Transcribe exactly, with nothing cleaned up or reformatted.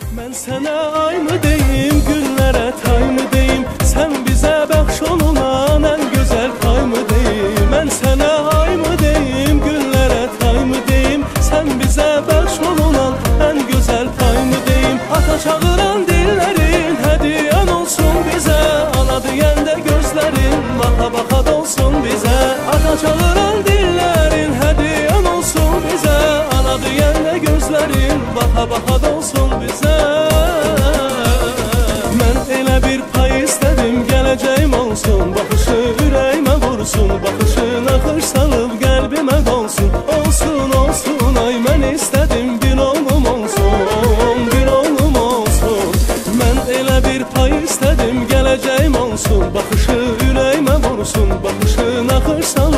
Ben sana ay mı deyim, günlere tay mı deyim, sen bize bəxş olunan en güzel pay mı deyim. Ben sana ay mı deyim, günlere tay mı deyim, sen bize bəxş olunan en güzel pay mı deyim. Ata çağıran dillerin hediyen olsun bize, ana diyende gözlerin baka baka dolsun bize. Ata çağıran dillerin hediyen olsun bize, ana diyende gözlerin baka baka dolsun bize. Olsun, bakışı ürəyimə vursun, bakışın axır salıb qəlbimə dolsun. Olsun, olsun, ay mən istədim bir oğlum olsun, bir oğlum olsun. Mən elə bir pay istədim gələcəyim olsun, bakışı ürəyimə vursun, bakışın axır salıb